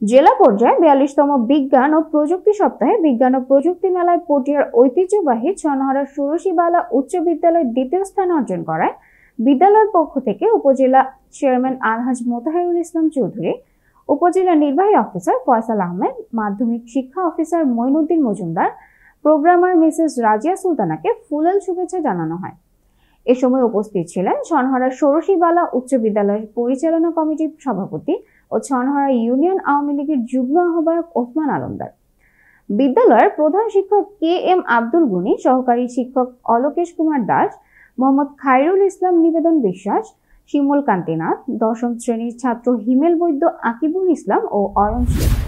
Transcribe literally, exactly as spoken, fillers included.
জেলা পর্যায়ে বিয়াল্লিশতম বিজ্ঞান ও প্রযুক্তি সপ্তাহে বিজ্ঞান ও প্রযুক্তি মেলায় পটিয়ার ঐতিহ্যবাহী ছনহরা ষোড়শী বালা উচ্চ বিদ্যালয় দ্বিতীয় স্থান অর্জন করায় বিদ্যালয়ের পক্ষ থেকে উপজেলা চেয়ারম্যান আলহাজ মোতাহারুল ইসলাম চৌধুরী, উপজেলা নির্বাহী অফিসার ফয়সাল আহমেদ, মাধ্যমিক শিক্ষা officer Moinuddin Majumder, programmer Mrs Razia সুলতানাকে ফুলেল শুভেচ্ছা জানানো হয়। এ সময় উপস্থিত ছিলেন ছনহরা ষোড়শী বালা উচ্চ বিদ্যালয়ের পরিচালনা কমিটির সভাপতি ও ছনহরা ইউনিয়ন আওয়ামী লীগের যুগ্ম আহ্বায়ক ওসমান আলমদার, বিদ্যালয়ের প্রধান শিক্ষক কে এম আব্দুল গুনি, সহকারী শিক্ষক অলোকেশ কুমার দাস, মোহাম্মদ খায়রুল ইসলাম নিবেদন বিশ্বাস, শিমুল কান্তি নাথ, দশম শ্রেণীর ছাত্র হিমেল বৈদ্য, আকিবুল ইসলাম ও অয়ন শেখ।